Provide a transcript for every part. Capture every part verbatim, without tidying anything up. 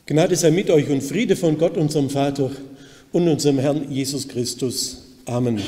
Gnade sei mit euch und Friede von Gott, unserem Vater und unserem Herrn Jesus Christus. Amen.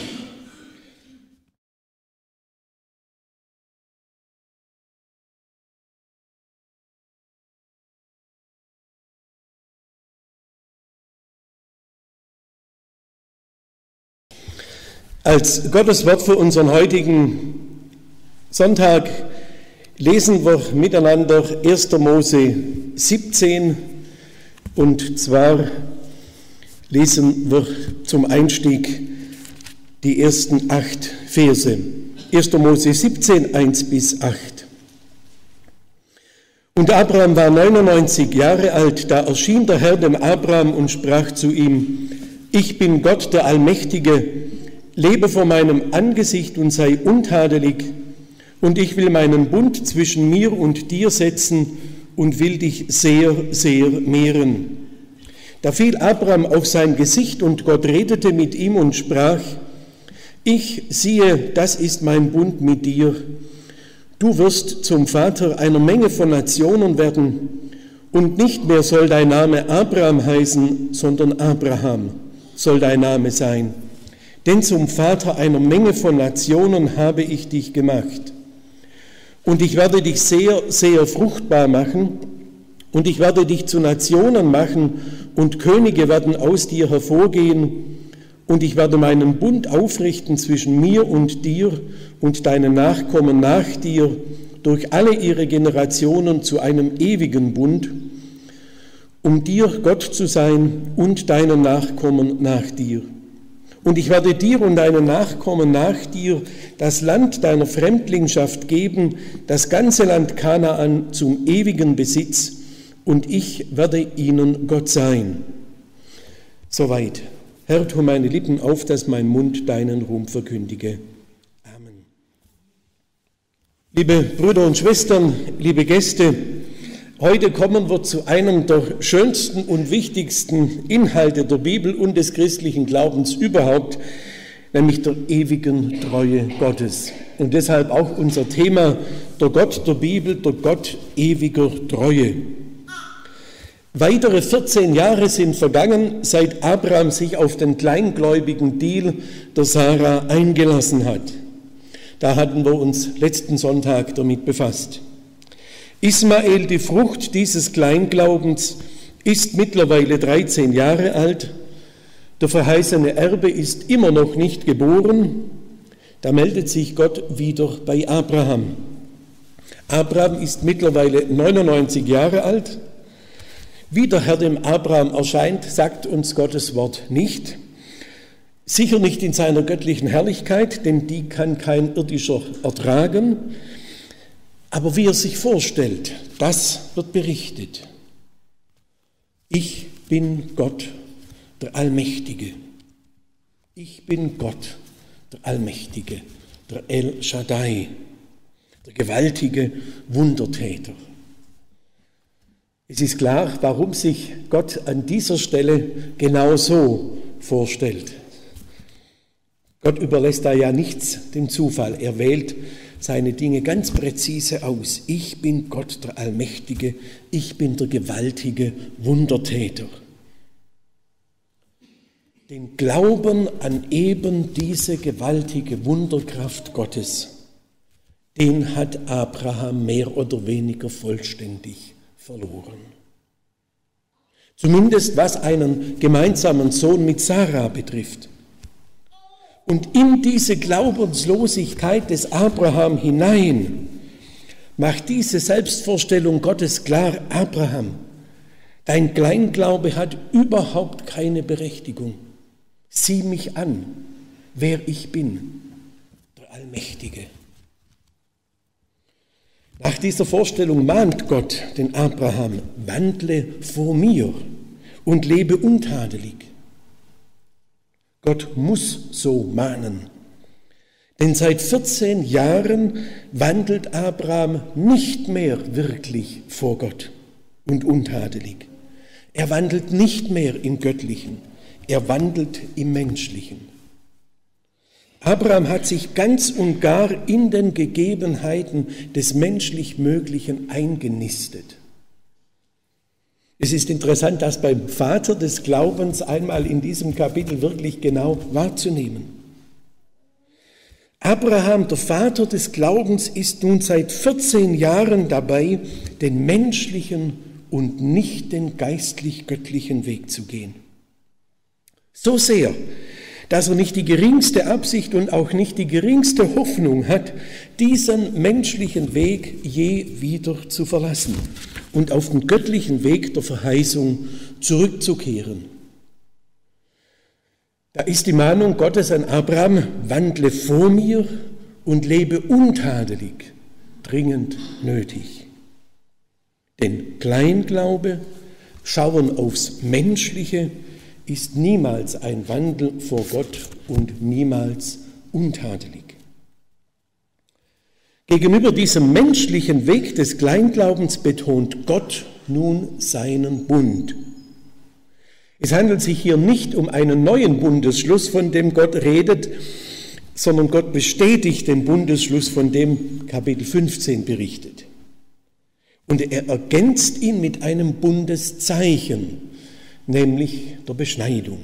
Als Gottes Wort für unseren heutigen Sonntag lesen wir miteinander erster Mose siebzehn, und zwar lesen wir zum Einstieg die ersten acht Verse. erster Mose siebzehn, eins bis acht. Und Abraham war neunundneunzig Jahre alt, da erschien der Herr dem Abraham und sprach zu ihm: Ich bin Gott, der Allmächtige, lebe vor meinem Angesicht und sei untadelig, und ich will meinen Bund zwischen mir und dir setzen und will dich sehr, sehr mehren. Da fiel Abraham auf sein Gesicht, und Gott redete mit ihm und sprach: Ich siehe, das ist mein Bund mit dir. Du wirst zum Vater einer Menge von Nationen werden, und nicht mehr soll dein Name Abraham heißen, sondern Abraham soll dein Name sein. Denn zum Vater einer Menge von Nationen habe ich dich gemacht. Und ich werde dich sehr, sehr fruchtbar machen, und ich werde dich zu Nationen machen, und Könige werden aus dir hervorgehen, und ich werde meinen Bund aufrichten zwischen mir und dir und deinen Nachkommen nach dir durch alle ihre Generationen zu einem ewigen Bund, um dir Gott zu sein und deinen Nachkommen nach dir. Und ich werde dir und deinen Nachkommen nach dir das Land deiner Fremdlingschaft geben, das ganze Land Kanaan zum ewigen Besitz, und ich werde ihnen Gott sein. Soweit. Herr, tu meine Lippen auf, dass mein Mund deinen Ruhm verkündige. Amen. Liebe Brüder und Schwestern, liebe Gäste, heute kommen wir zu einem der schönsten und wichtigsten Inhalte der Bibel und des christlichen Glaubens überhaupt, nämlich der ewigen Treue Gottes. Und deshalb auch unser Thema, der Gott der Bibel, der Gott ewiger Treue. Weitere vierzehn Jahre sind vergangen, seit Abraham sich auf den kleingläubigen Deal der Sarah eingelassen hat. Da hatten wir uns letzten Sonntag damit befasst. Ismael, die Frucht dieses Kleinglaubens, ist mittlerweile dreizehn Jahre alt. Der verheißene Erbe ist immer noch nicht geboren. Da meldet sich Gott wieder bei Abraham. Abraham ist mittlerweile neunundneunzig Jahre alt. Wie der Herr dem Abraham erscheint, sagt uns Gottes Wort nicht. Sicher nicht in seiner göttlichen Herrlichkeit, denn die kann kein irdischer ertragen. Aber wie er sich vorstellt, das wird berichtet. Ich bin Gott, der Allmächtige. Ich bin Gott, der Allmächtige, der El Shaddai, der gewaltige Wundertäter. Es ist klar, warum sich Gott an dieser Stelle genau so vorstellt. Gott überlässt da ja nichts dem Zufall. Er wählt seine Dinge ganz präzise aus. Ich bin Gott, der Allmächtige, ich bin der gewaltige Wundertäter. Den Glauben an eben diese gewaltige Wunderkraft Gottes, den hat Abraham mehr oder weniger vollständig verloren. Zumindest was einen gemeinsamen Sohn mit Sarah betrifft. Und in diese Glaubenslosigkeit des Abraham hinein macht diese Selbstvorstellung Gottes klar: Abraham, dein Kleinglaube hat überhaupt keine Berechtigung. Sieh mich an, wer ich bin, der Allmächtige. Nach dieser Vorstellung mahnt Gott den Abraham: Wandle vor mir und lebe untadelig. Gott muss so mahnen, denn seit vierzehn Jahren wandelt Abraham nicht mehr wirklich vor Gott und untadelig. Er wandelt nicht mehr im Göttlichen, er wandelt im Menschlichen. Abraham hat sich ganz und gar in den Gegebenheiten des menschlich Möglichen eingenistet. Es ist interessant, das beim Vater des Glaubens einmal in diesem Kapitel wirklich genau wahrzunehmen. Abraham, der Vater des Glaubens, ist nun seit vierzehn Jahren dabei, den menschlichen und nicht den geistlich-göttlichen Weg zu gehen. So sehr, dass er nicht die geringste Absicht und auch nicht die geringste Hoffnung hat, diesen menschlichen Weg je wieder zu verlassen und auf den göttlichen Weg der Verheißung zurückzukehren. Da ist die Mahnung Gottes an Abraham: Wandle vor mir und lebe untadelig, dringend nötig. Denn Kleinglaube, Schauen aufs Menschliche, ist niemals ein Wandel vor Gott und niemals untadelig. Gegenüber diesem menschlichen Weg des Kleinglaubens betont Gott nun seinen Bund. Es handelt sich hier nicht um einen neuen Bundesschluss, von dem Gott redet, sondern Gott bestätigt den Bundesschluss, von dem Kapitel fünfzehn berichtet. Und er ergänzt ihn mit einem Bundeszeichen, nämlich der Beschneidung.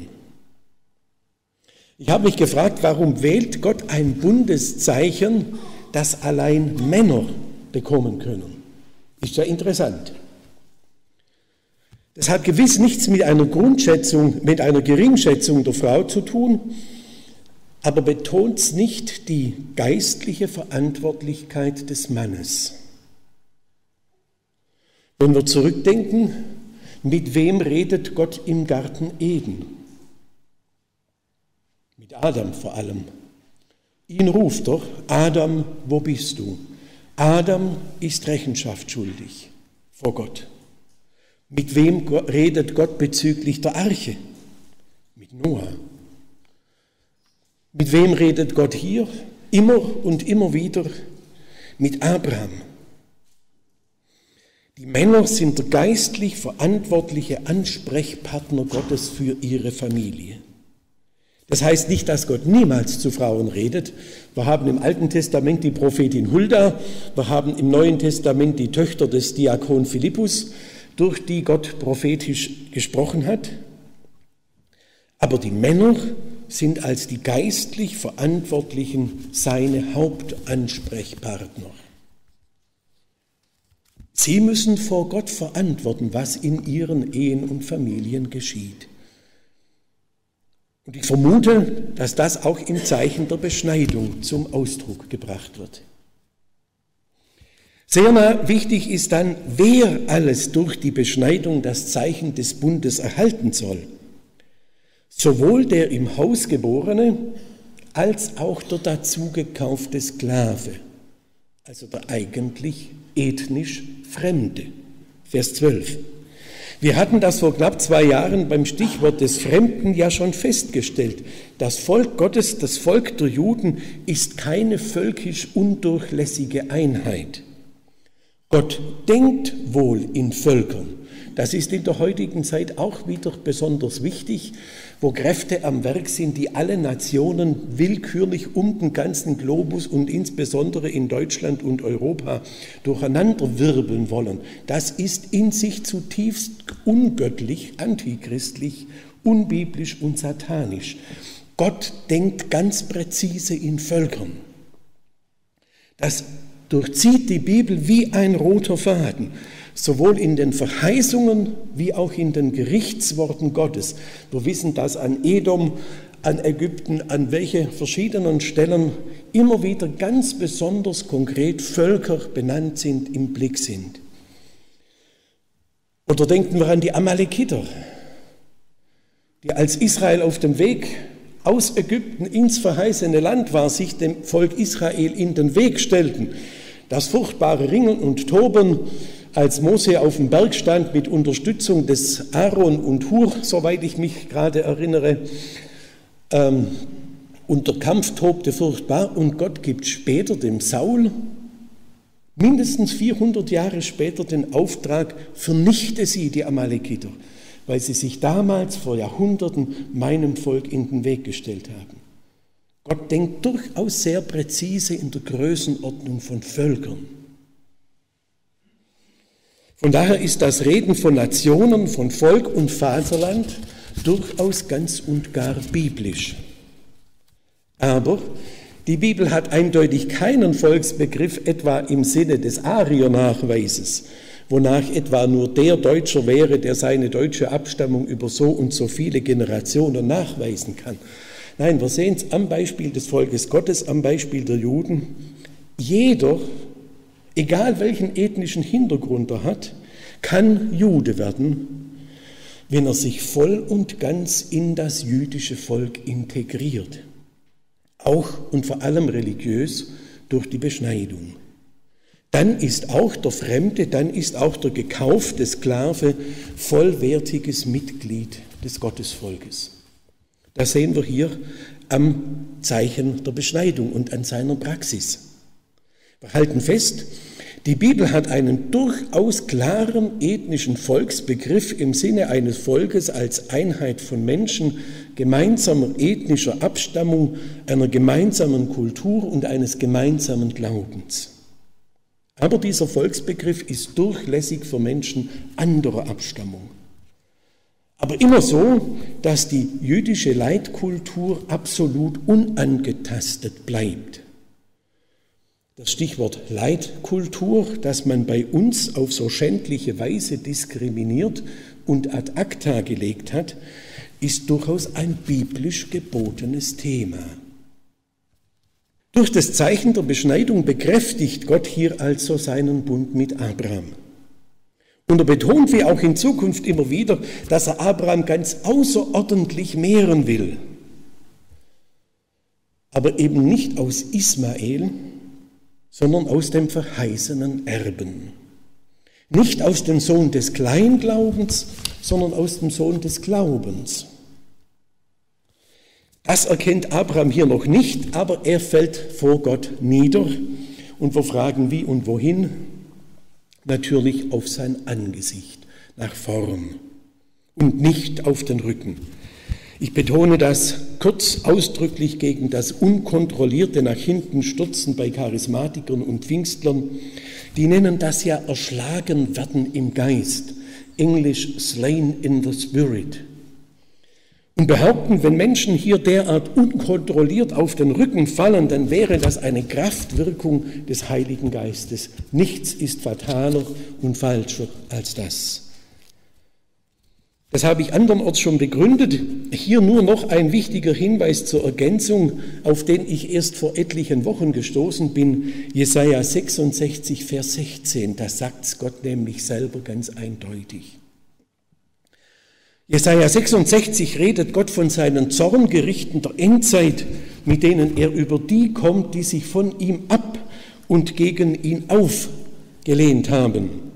Ich habe mich gefragt, warum wählt Gott ein Bundeszeichen, das allein Männer bekommen können? Ist ja interessant. Das hat gewiss nichts mit einer Grundschätzung, mit einer Geringschätzung der Frau zu tun, aber betont nicht die geistliche Verantwortlichkeit des Mannes. Wenn wir zurückdenken, mit wem redet Gott im Garten Eden? Mit Adam vor allem. Ihn ruft er: Adam, wo bist du? Adam ist Rechenschaft schuldig vor Gott. Mit wem redet Gott bezüglich der Arche? Mit Noah. Mit wem redet Gott hier? Immer und immer wieder mit Abraham. Die Männer sind der geistlich verantwortliche Ansprechpartner Gottes für ihre Familie. Das heißt nicht, dass Gott niemals zu Frauen redet. Wir haben im Alten Testament die Prophetin Hulda, wir haben im Neuen Testament die Töchter des Diakon Philippus, durch die Gott prophetisch gesprochen hat. Aber die Männer sind als die geistlich Verantwortlichen seine Hauptansprechpartner. Sie müssen vor Gott verantworten, was in ihren Ehen und Familien geschieht. Und ich vermute, dass das auch im Zeichen der Beschneidung zum Ausdruck gebracht wird. Sehr wichtig ist dann, wer alles durch die Beschneidung das Zeichen des Bundes erhalten soll. Sowohl der im Haus Geborene als auch der dazugekaufte Sklave, also der eigentlich ethnisch Fremde. Vers zwölf. Wir hatten das vor knapp zwei Jahren beim Stichwort des Fremden ja schon festgestellt. Das Volk Gottes, das Volk der Juden, ist keine völkisch undurchlässige Einheit. Gott denkt wohl in Völkern. Das ist in der heutigen Zeit auch wieder besonders wichtig, wo Kräfte am Werk sind, die alle Nationen willkürlich um den ganzen Globus und insbesondere in Deutschland und Europa durcheinanderwirbeln wollen. Das ist in sich zutiefst ungöttlich, antichristlich, unbiblisch und satanisch. Gott denkt ganz präzise in Völkern. Das durchzieht die Bibel wie ein roter Faden. Sowohl in den Verheißungen wie auch in den Gerichtsworten Gottes. Wir wissen, dass an Edom, an Ägypten, an welche verschiedenen Stellen immer wieder ganz besonders konkret Völker benannt sind, im Blick sind. Oder denken wir an die Amalekiter, die als Israel auf dem Weg aus Ägypten ins verheißene Land war, sich dem Volk Israel in den Weg stellten. Das furchtbare Ringen und Toben, als Mose auf dem Berg stand mit Unterstützung des Aaron und Hur, soweit ich mich gerade erinnere, ähm, und der Kampf tobte furchtbar und Gott gibt später dem Saul, mindestens vierhundert Jahre später, den Auftrag: vernichte sie, die Amalekiter, weil sie sich damals vor Jahrhunderten meinem Volk in den Weg gestellt haben. Gott denkt durchaus sehr präzise in der Größenordnung von Völkern. Von daher ist das Reden von Nationen, von Volk und Vaterland durchaus ganz und gar biblisch. Aber die Bibel hat eindeutig keinen Volksbegriff etwa im Sinne des Arier-Nachweises, wonach etwa nur der Deutscher wäre, der seine deutsche Abstammung über so und so viele Generationen nachweisen kann. Nein, wir sehen es am Beispiel des Volkes Gottes, am Beispiel der Juden. Jeder, egal welchen ethnischen Hintergrund er hat, kann Jude werden, wenn er sich voll und ganz in das jüdische Volk integriert. Auch und vor allem religiös durch die Beschneidung. Dann ist auch der Fremde, dann ist auch der gekaufte Sklave vollwertiges Mitglied des Gottesvolkes. Das sehen wir hier am Zeichen der Beschneidung und an seiner Praxis. Wir halten fest, die Bibel hat einen durchaus klaren ethnischen Volksbegriff im Sinne eines Volkes als Einheit von Menschen, gemeinsamer ethnischer Abstammung, einer gemeinsamen Kultur und eines gemeinsamen Glaubens. Aber dieser Volksbegriff ist durchlässig für Menschen anderer Abstammung. Aber immer so, dass die jüdische Leitkultur absolut unangetastet bleibt. Das Stichwort Leitkultur, das man bei uns auf so schändliche Weise diskriminiert und ad acta gelegt hat, ist durchaus ein biblisch gebotenes Thema. Durch das Zeichen der Beschneidung bekräftigt Gott hier also seinen Bund mit Abraham. Und er betont wie auch in Zukunft immer wieder, dass er Abraham ganz außerordentlich mehren will. Aber eben nicht aus Ismael, sondern aus dem verheißenen Erben. Nicht aus dem Sohn des Kleinglaubens, sondern aus dem Sohn des Glaubens. Das erkennt Abraham hier noch nicht, aber er fällt vor Gott nieder und wir fragen wie und wohin. Natürlich auf sein Angesicht, nach vorn und nicht auf den Rücken. Ich betone das kurz ausdrücklich gegen das unkontrollierte nach hinten Stürzen bei Charismatikern und Pfingstlern. Die nennen das ja erschlagen werden im Geist, Englisch slain in the spirit. Und behaupten, wenn Menschen hier derart unkontrolliert auf den Rücken fallen, dann wäre das eine Kraftwirkung des Heiligen Geistes. Nichts ist fataler und falscher als das. Das habe ich andernorts schon begründet. Hier nur noch ein wichtiger Hinweis zur Ergänzung, auf den ich erst vor etlichen Wochen gestoßen bin. Jesaja sechsundsechzig, Vers sechzehn, da sagt Gott nämlich selber ganz eindeutig. Jesaja sechsundsechzig redet Gott von seinen Zorngerichten der Endzeit, mit denen er über die kommt, die sich von ihm ab und gegen ihn aufgelehnt haben.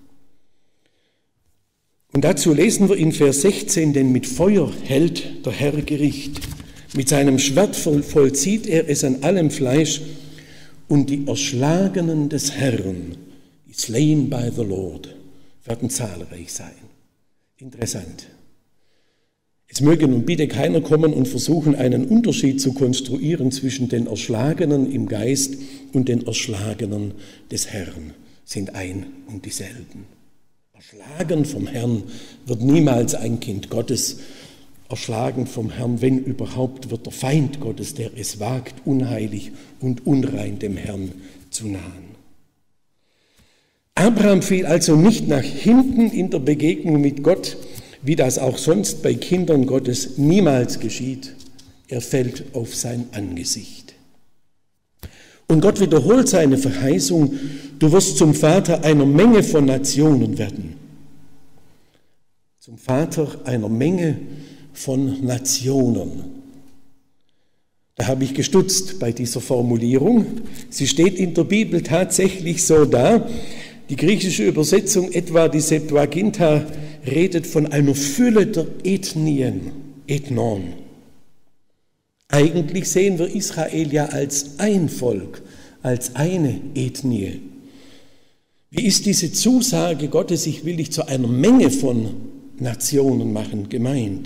Und dazu lesen wir in Vers sechzehn, denn mit Feuer hält der Herr Gericht. Mit seinem Schwert vollzieht er es an allem Fleisch und die Erschlagenen des Herrn, die slain by the Lord, werden zahlreich sein. Interessant. Es möge nun bitte keiner kommen und versuchen, einen Unterschied zu konstruieren zwischen den Erschlagenen im Geist und den Erschlagenen des Herrn. Sind ein und dieselben. Erschlagen vom Herrn wird niemals ein Kind Gottes. Erschlagen vom Herrn, wenn überhaupt, wird der Feind Gottes, der es wagt, unheilig und unrein dem Herrn zu nahen. Abraham fiel also nicht nach hinten in der Begegnung mit Gott, wie das auch sonst bei Kindern Gottes niemals geschieht. Er fällt auf sein Angesicht. Und Gott wiederholt seine Verheißung, du wirst zum Vater einer Menge von Nationen werden. Zum Vater einer Menge von Nationen. Da habe ich gestutzt bei dieser Formulierung. Sie steht in der Bibel tatsächlich so da. Die griechische Übersetzung, etwa die Septuaginta, redet von einer Fülle der Ethnien, Ethnon. Eigentlich sehen wir Israel ja als ein Volk, als eine Ethnie. Wie ist diese Zusage Gottes, ich will dich zu einer Menge von Nationen machen, gemeint?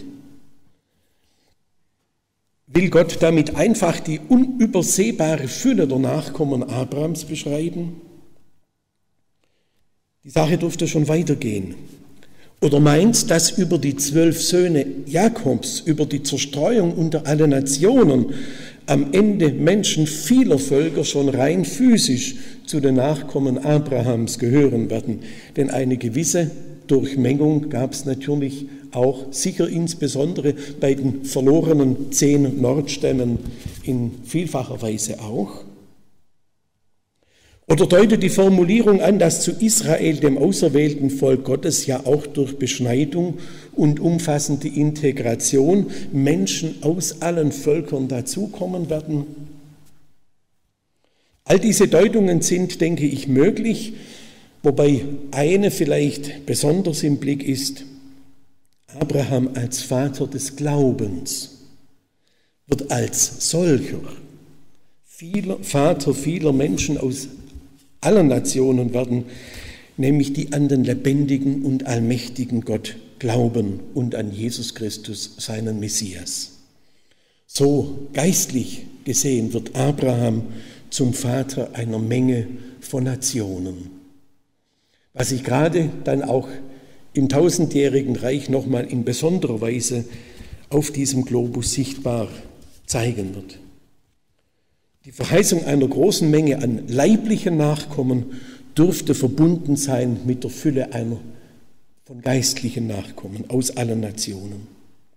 Will Gott damit einfach die unübersehbare Fülle der Nachkommen Abrahams beschreiben? Die Sache durfte schon weitergehen. Oder meint, dass über die zwölf Söhne Jakobs, über die Zerstreuung unter alle Nationen, am Ende Menschen vieler Völker schon rein physisch zu den Nachkommen Abrahams gehören werden? Denn eine gewisse Durchmengung gab es natürlich auch, sicher insbesondere bei den verlorenen zehn Nordstämmen in vielfacher Weise auch. Oder deutet die Formulierung an, dass zu Israel, dem auserwählten Volk Gottes, ja auch durch Beschneidung und umfassende Integration Menschen aus allen Völkern dazukommen werden? All diese Deutungen sind, denke ich, möglich, wobei eine vielleicht besonders im Blick ist: Abraham als Vater des Glaubens wird als solcher vieler, Vater vieler Menschen aus allen Nationen werden, nämlich die an den lebendigen und allmächtigen Gott glauben und an Jesus Christus, seinen Messias. So geistlich gesehen wird Abraham zum Vater einer Menge von Nationen, was sich gerade dann auch im tausendjährigen Reich nochmal in besonderer Weise auf diesem Globus sichtbar zeigen wird. Die Verheißung einer großen Menge an leiblichen Nachkommen dürfte verbunden sein mit der Fülle einer von geistlichen Nachkommen aus allen Nationen.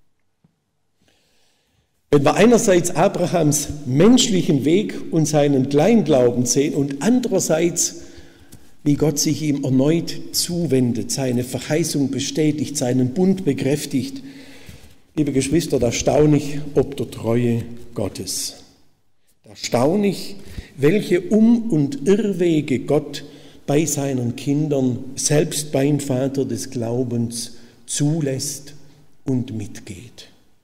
Wenn wir einerseits Abrahams menschlichen Weg und seinen Kleinglauben sehen und andererseits, wie Gott sich ihm erneut zuwendet, seine Verheißung bestätigt, seinen Bund bekräftigt, liebe Geschwister, da staune ich ob der Treue Gottes. Da staune ich, welche Um- und Irrwege Gott bei seinen Kindern, selbst beim Vater des Glaubens, zulässt und mitgeht.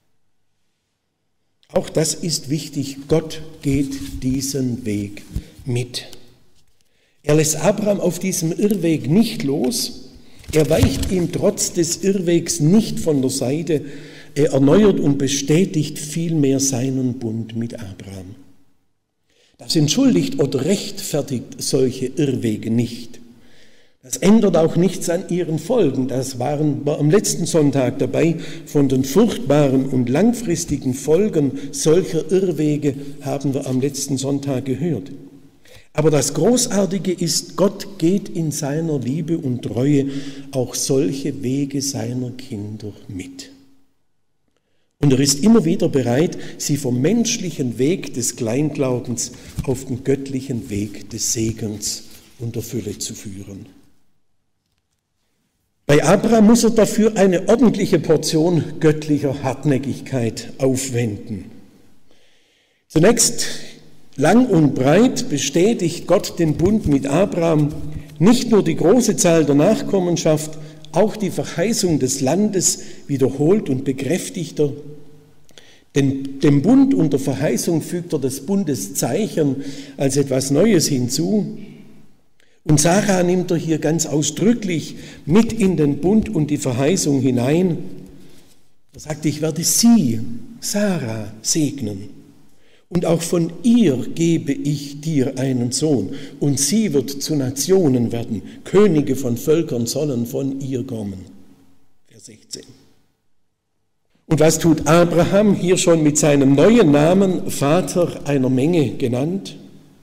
Auch das ist wichtig, Gott geht diesen Weg mit. Er lässt Abraham auf diesem Irrweg nicht los, er weicht ihm trotz des Irrwegs nicht von der Seite, er erneuert und bestätigt vielmehr seinen Bund mit Abraham. Das entschuldigt oder rechtfertigt solche Irrwege nicht. Das ändert auch nichts an ihren Folgen. Das waren wir am letzten Sonntag dabei. Von den furchtbaren und langfristigen Folgen solcher Irrwege haben wir am letzten Sonntag gehört. Aber das Großartige ist, Gott geht in seiner Liebe und Treue auch solche Wege seiner Kinder mit. Und er ist immer wieder bereit, sie vom menschlichen Weg des Kleinglaubens auf den göttlichen Weg des Segens und der Fülle zu führen. Bei Abraham muss er dafür eine ordentliche Portion göttlicher Hartnäckigkeit aufwenden. Zunächst lang und breit bestätigt Gott den Bund mit Abraham, nicht nur die große Zahl der Nachkommenschaft, auch die Verheißung des Landes wiederholt und bekräftigt er. Denn dem Bund und der Verheißung fügt er das Bundeszeichen als etwas Neues hinzu. Und Sarah nimmt er hier ganz ausdrücklich mit in den Bund und die Verheißung hinein. Er sagt, ich werde sie, Sarah, segnen. Und auch von ihr gebe ich dir einen Sohn. Und sie wird zu Nationen werden. Könige von Völkern sollen von ihr kommen. Vers sechzehn. Und was tut Abraham hier schon mit seinem neuen Namen, Vater einer Menge genannt?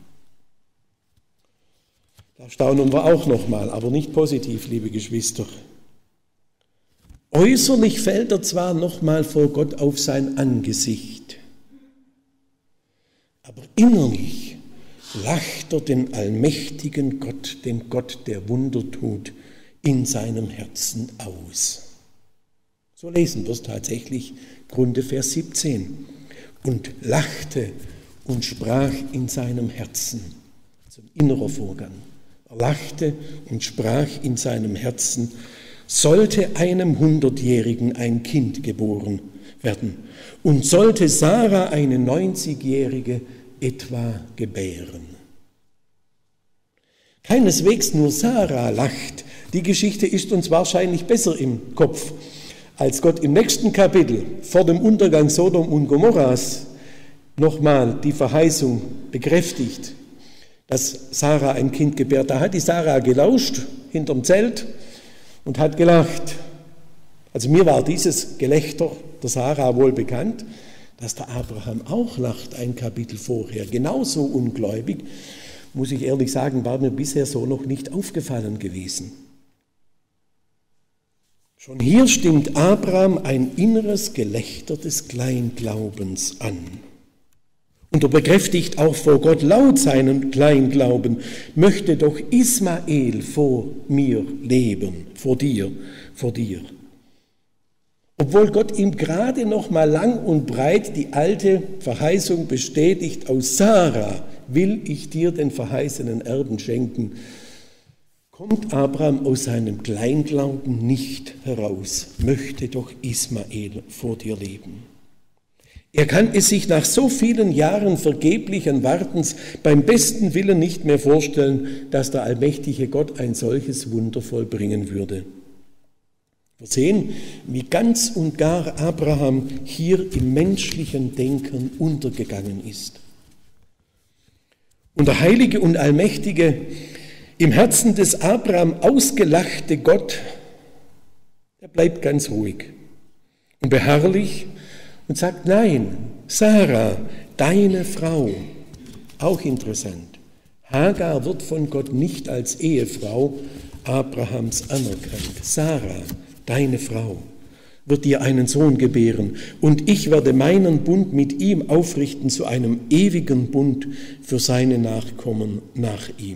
Da staunen wir auch nochmal, aber nicht positiv, liebe Geschwister. Äußerlich fällt er zwar nochmal vor Gott auf sein Angesicht, aber innerlich lacht er den allmächtigen Gott, den Gott, der Wunder tut, in seinem Herzen aus. So lesen wir es tatsächlich, Grunde Vers siebzehn. Und lachte und sprach in seinem Herzen, also ein innerer Vorgang. Er lachte und sprach in seinem Herzen, sollte einem Hundertjährigen ein Kind geboren werden und sollte Sarah eine neunzigjährige etwa gebären. Keineswegs nur Sarah lacht. Die Geschichte ist uns wahrscheinlich besser im Kopf, als Gott im nächsten Kapitel vor dem Untergang Sodom und Gomorras nochmal die Verheißung bekräftigt. dass Sarah ein Kind gebärt. Da hat die Sarah gelauscht hinterm Zelt und hat gelacht. Also mir war dieses Gelächter der Sarah wohl bekannt, dass der Abraham auch lacht, ein Kapitel vorher. Genauso ungläubig, muss ich ehrlich sagen, war mir bisher so noch nicht aufgefallen gewesen. Schon hier stimmt Abraham ein inneres Gelächter des Kleinglaubens an. Und er bekräftigt auch vor Gott laut seinen Kleinglauben, möchte doch Ismael vor mir leben, vor dir, vor dir. Obwohl Gott ihm gerade noch mal lang und breit die alte Verheißung bestätigt, aus Sarah will ich dir den verheißenen Erben schenken, kommt Abraham aus seinem Kleinglauben nicht heraus, möchte doch Ismael vor dir leben. Er kann es sich nach so vielen Jahren vergeblichen Wartens beim besten Willen nicht mehr vorstellen, dass der allmächtige Gott ein solches Wunder vollbringen würde. Wir sehen, wie ganz und gar Abraham hier im menschlichen Denken untergegangen ist. Und der heilige und allmächtige, im Herzen des Abraham ausgelachte Gott, der bleibt ganz ruhig und beharrlich und sagt, nein, Sarah, deine Frau, auch interessant. Hagar wird von Gott nicht als Ehefrau Abrahams anerkannt. Sarah, deine Frau, wird dir einen Sohn gebären und ich werde meinen Bund mit ihm aufrichten zu einem ewigen Bund für seine Nachkommen nach ihm.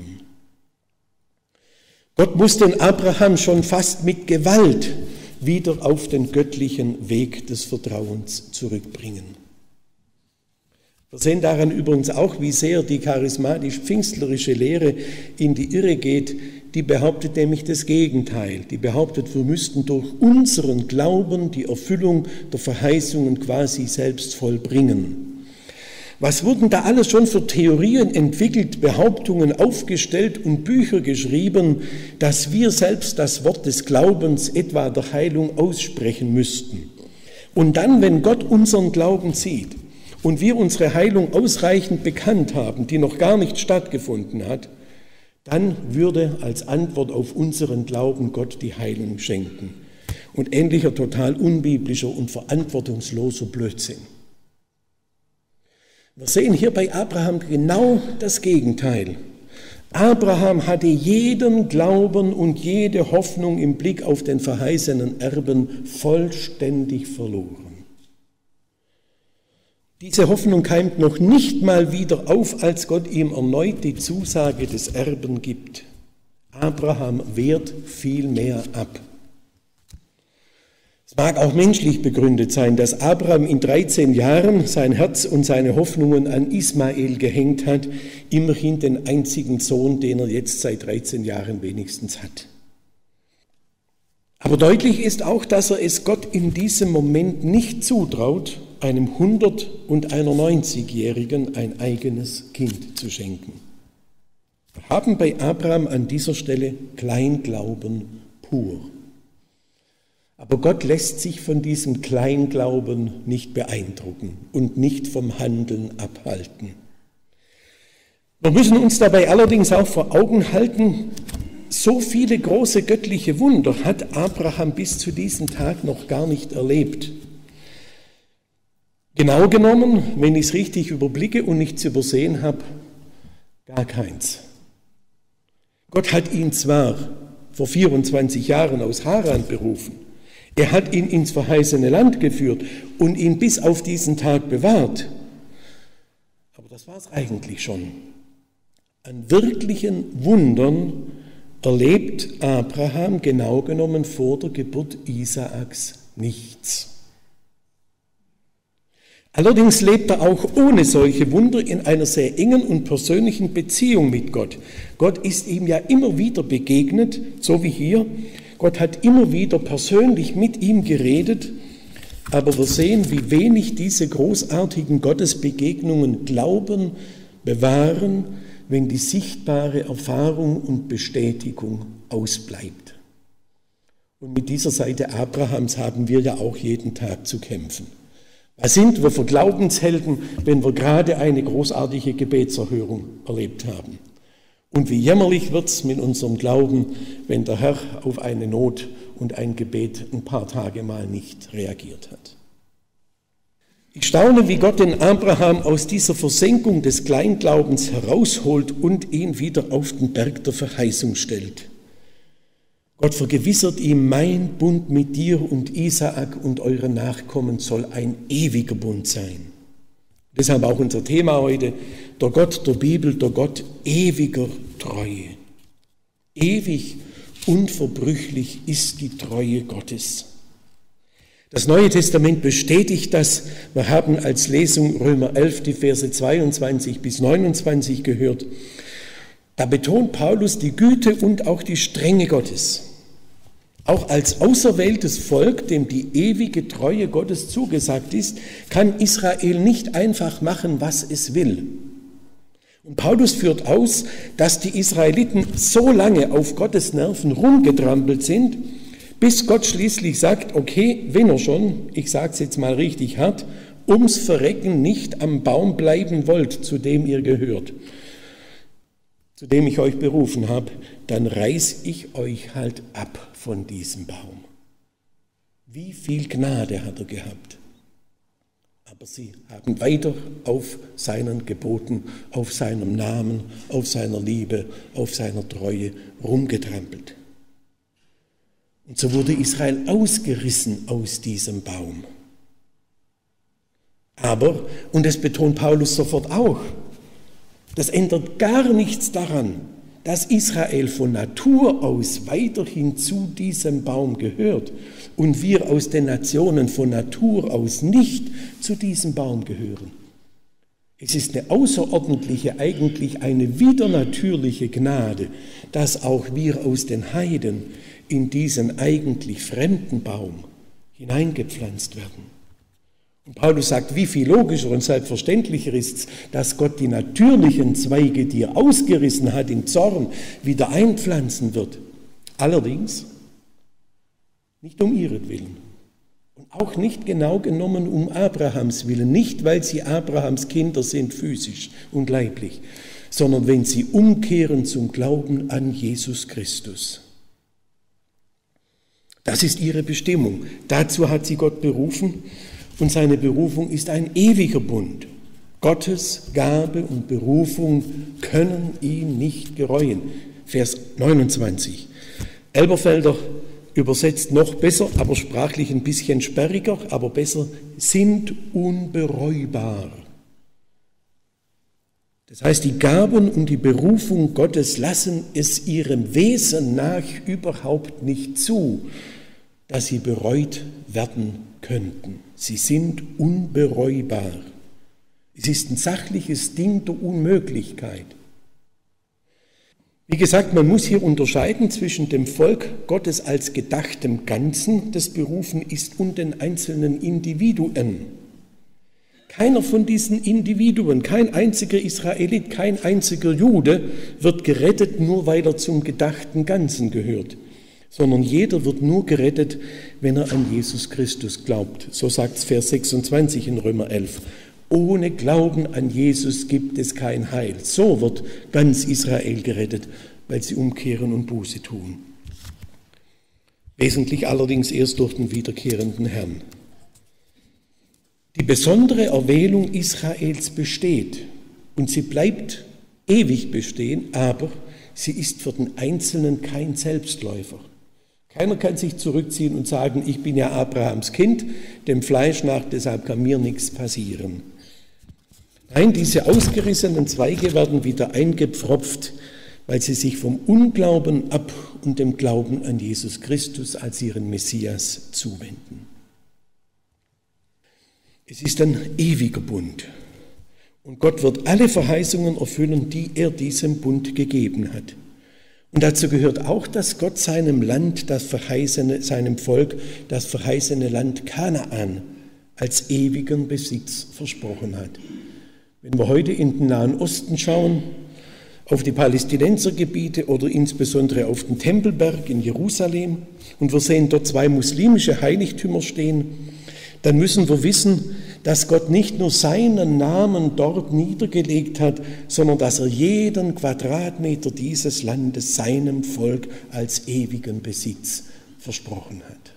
Gott muss den Abraham schon fast mit Gewalt wieder auf den göttlichen Weg des Vertrauens zurückbringen. Wir sehen daran übrigens auch, wie sehr die charismatisch-pfingstlerische Lehre in die Irre geht. Die behauptet nämlich das Gegenteil. Die behauptet, wir müssten durch unseren Glauben die Erfüllung der Verheißungen quasi selbst vollbringen. Was wurden da alles schon für Theorien entwickelt, Behauptungen aufgestellt und Bücher geschrieben, dass wir selbst das Wort des Glaubens etwa der Heilung aussprechen müssten. Und dann, wenn Gott unseren Glauben sieht und wir unsere Heilung ausreichend bekannt haben, die noch gar nicht stattgefunden hat, dann würde als Antwort auf unseren Glauben Gott die Heilung schenken. Und ähnlicher total unbiblischer und verantwortungsloser Blödsinn. Wir sehen hier bei Abraham genau das Gegenteil. Abraham hatte jeden Glauben und jede Hoffnung im Blick auf den verheißenen Erben vollständig verloren. Diese Hoffnung keimt noch nicht mal wieder auf, als Gott ihm erneut die Zusage des Erben gibt. Abraham wehrt viel mehr ab. Es mag auch menschlich begründet sein, dass Abraham in dreizehn Jahren sein Herz und seine Hoffnungen an Ismael gehängt hat, immerhin den einzigen Sohn, den er jetzt seit dreizehn Jahren wenigstens hat. Aber deutlich ist auch, dass er es Gott in diesem Moment nicht zutraut, einem hundert- und einer neunzigjährigen ein eigenes Kind zu schenken. Wir haben bei Abraham an dieser Stelle Kleinglauben pur. Aber Gott lässt sich von diesem Kleinglauben nicht beeindrucken und nicht vom Handeln abhalten. Wir müssen uns dabei allerdings auch vor Augen halten, so viele große göttliche Wunder hat Abraham bis zu diesem Tag noch gar nicht erlebt. Genau genommen, wenn ich es richtig überblicke und nichts übersehen habe, gar keins. Gott hat ihn zwar vor vierundzwanzig Jahren aus Haran berufen, er hat ihn ins verheißene Land geführt und ihn bis auf diesen Tag bewahrt. Aber das war es eigentlich schon. An wirklichen Wundern erlebt Abraham genau genommen vor der Geburt Isaaks nichts. Allerdings lebt er auch ohne solche Wunder in einer sehr engen und persönlichen Beziehung mit Gott. Gott ist ihm ja immer wieder begegnet, so wie hier. Gott hat immer wieder persönlich mit ihm geredet, aber wir sehen, wie wenig diese großartigen Gottesbegegnungen Glauben bewahren, wenn die sichtbare Erfahrung und Bestätigung ausbleibt. Und mit dieser Seite Abrahams haben wir ja auch jeden Tag zu kämpfen. Was sind wir für Glaubenshelden, wenn wir gerade eine großartige Gebetserhörung erlebt haben? Und wie jämmerlich wird es mit unserem Glauben, wenn der Herr auf eine Not und ein Gebet ein paar Tage mal nicht reagiert hat. Ich staune, wie Gott den Abraham aus dieser Versenkung des Kleinglaubens herausholt und ihn wieder auf den Berg der Verheißung stellt. Gott vergewissert ihm, mein Bund mit dir und Isaak und euren Nachkommen soll ein ewiger Bund sein. Deshalb auch unser Thema heute, der Gott der Bibel, der Gott ewiger Treue. Ewig, unverbrüchlich ist die Treue Gottes. Das Neue Testament bestätigt das. Wir haben als Lesung Römer elf die Verse zweiundzwanzig bis neunundzwanzig gehört. Da betont Paulus die Güte und auch die Strenge Gottes. Auch als auserwähltes Volk, dem die ewige Treue Gottes zugesagt ist, kann Israel nicht einfach machen, was es will. Und Paulus führt aus, dass die Israeliten so lange auf Gottes Nerven rumgetrampelt sind, bis Gott schließlich sagt, okay, wenn ihr schon, ich sage es jetzt mal richtig hart, ums Verrecken nicht am Baum bleiben wollt, zu dem ihr gehört, zu dem ich euch berufen habe, dann reiß ich euch halt ab von diesem Baum. Wie viel Gnade hat er gehabt? Aber sie haben weiter auf seinen Geboten, auf seinem Namen, auf seiner Liebe, auf seiner Treue rumgetrampelt. Und so wurde Israel ausgerissen aus diesem Baum. Aber, und das betont Paulus sofort auch, das ändert gar nichts daran, dass Israel von Natur aus weiterhin zu diesem Baum gehört und wir aus den Nationen von Natur aus nicht zu diesem Baum gehören. Es ist eine außerordentliche, eigentlich eine widernatürliche Gnade, dass auch wir aus den Heiden in diesen eigentlich fremden Baum hineingepflanzt werden. Und Paulus sagt, wie viel logischer und selbstverständlicher ist es, dass Gott die natürlichen Zweige, die er ausgerissen hat im Zorn, wieder einpflanzen wird. Allerdings nicht um ihretwillen und auch nicht genau genommen um Abrahams Willen, nicht weil sie Abrahams Kinder sind physisch und leiblich, sondern wenn sie umkehren zum Glauben an Jesus Christus. Das ist ihre Bestimmung. Dazu hat sie Gott berufen und seine Berufung ist ein ewiger Bund. Gottes Gabe und Berufung können ihn nicht gereuen. Vers neunundzwanzig. Elberfelder übersetzt noch besser, aber sprachlich ein bisschen sperriger, aber besser, sind unbereubar. Das heißt, die Gaben und die Berufung Gottes lassen es ihrem Wesen nach überhaupt nicht zu, dass sie bereut werden könnten. Sie sind unbereubar. Es ist ein sachliches Ding der Unmöglichkeit. Wie gesagt, man muss hier unterscheiden zwischen dem Volk Gottes als gedachtem Ganzen, das berufen ist, und den einzelnen Individuen. Keiner von diesen Individuen, kein einziger Israelit, kein einziger Jude wird gerettet, nur weil er zum gedachten Ganzen gehört, sondern jeder wird nur gerettet, wenn er an Jesus Christus glaubt. So sagt es Vers sechsundzwanzig in Römer elf. Ohne Glauben an Jesus gibt es kein Heil. So wird ganz Israel gerettet, weil sie umkehren und Buße tun. Wesentlich allerdings erst durch den wiederkehrenden Herrn. Die besondere Erwählung Israels besteht und sie bleibt ewig bestehen, aber sie ist für den Einzelnen kein Selbstläufer. Keiner kann sich zurückziehen und sagen, ich bin ja Abrahams Kind, dem Fleisch nach, deshalb kann mir nichts passieren. Nein, diese ausgerissenen Zweige werden wieder eingepfropft, weil sie sich vom Unglauben ab und dem Glauben an Jesus Christus als ihren Messias zuwenden. Es ist ein ewiger Bund und Gott wird alle Verheißungen erfüllen, die er diesem Bund gegeben hat. Und dazu gehört auch, dass Gott seinem Land, das verheißene, seinem Volk, das verheißene Land Kanaan als ewigen Besitz versprochen hat. Wenn wir heute in den Nahen Osten schauen, auf die Palästinensergebiete oder insbesondere auf den Tempelberg in Jerusalem und wir sehen dort zwei muslimische Heiligtümer stehen, dann müssen wir wissen, dass Gott nicht nur seinen Namen dort niedergelegt hat, sondern dass er jeden Quadratmeter dieses Landes seinem Volk als ewigen Besitz versprochen hat.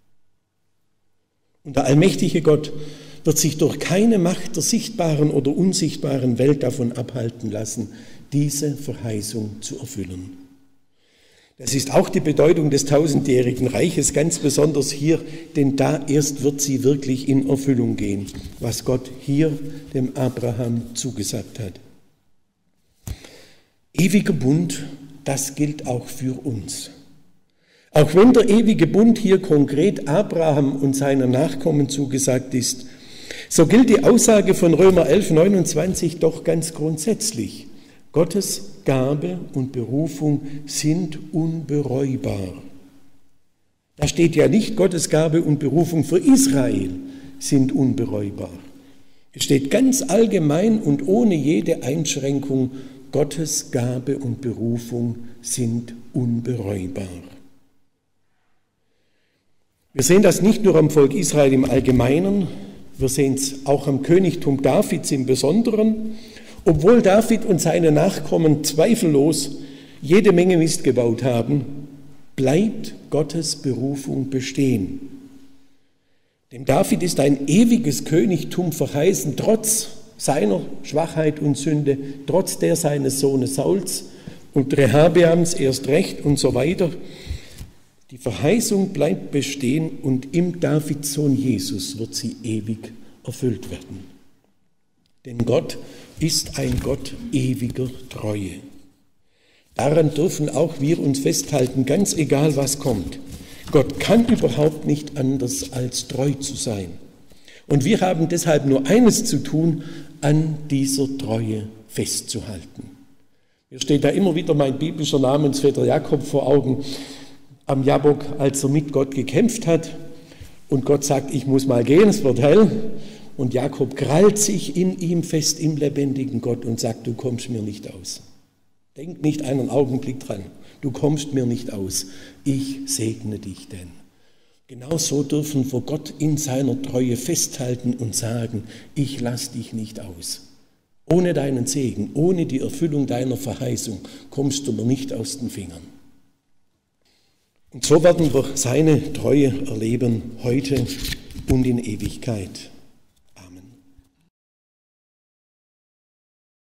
Und der allmächtige Gott wird sich durch keine Macht der sichtbaren oder unsichtbaren Welt davon abhalten lassen, diese Verheißung zu erfüllen. Das ist auch die Bedeutung des tausendjährigen Reiches, ganz besonders hier, denn da erst wird sie wirklich in Erfüllung gehen, was Gott hier dem Abraham zugesagt hat. Ewiger Bund, das gilt auch für uns. Auch wenn der ewige Bund hier konkret Abraham und seinen Nachkommen zugesagt ist, so gilt die Aussage von Römer elf, neunundzwanzig doch ganz grundsätzlich. Gottes Gabe und Berufung sind unbereubar. Da steht ja nicht, Gottes Gabe und Berufung für Israel sind unbereubar. Es steht ganz allgemein und ohne jede Einschränkung, Gottes Gabe und Berufung sind unbereubar. Wir sehen das nicht nur am Volk Israel im Allgemeinen, wir sehen es auch am Königtum Davids im Besonderen. Obwohl David und seine Nachkommen zweifellos jede Menge Mist gebaut haben, bleibt Gottes Berufung bestehen. Dem David ist ein ewiges Königtum verheißen, trotz seiner Schwachheit und Sünde, trotz der seines Sohnes Sauls und Rehabeams erst recht und so weiter. Die Verheißung bleibt bestehen und im Davids Sohn Jesus wird sie ewig erfüllt werden. Denn Gott ist ein Gott ewiger Treue. Daran dürfen auch wir uns festhalten, ganz egal was kommt. Gott kann überhaupt nicht anders als treu zu sein. Und wir haben deshalb nur eines zu tun, an dieser Treue festzuhalten. Mir steht da immer wieder mein biblischer Namensvetter Jakob vor Augen, am Jabok, als er mit Gott gekämpft hat und Gott sagt, ich muss mal gehen, es wird hell. Und Jakob krallt sich in ihm fest, im lebendigen Gott und sagt, du kommst mir nicht aus. Denk nicht einen Augenblick dran, du kommst mir nicht aus, ich segne dich denn. Genau so dürfen wir Gott in seiner Treue festhalten und sagen, ich lass dich nicht aus. Ohne deinen Segen, ohne die Erfüllung deiner Verheißung kommst du mir nicht aus den Fingern. Und so werden wir seine Treue erleben, heute und in Ewigkeit.